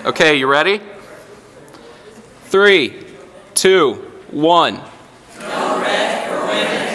Okay, you ready? 3, 2, 1. No rest for women.